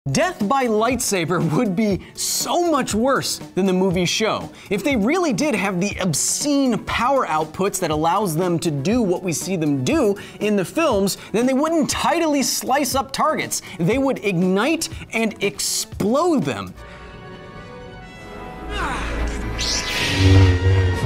Death by lightsaber would be so much worse than the movies show. If they really did have the obscene power outputs that allows them to do what we see them do in the films, then they wouldn't tidily slice up targets. They would ignite and explode them.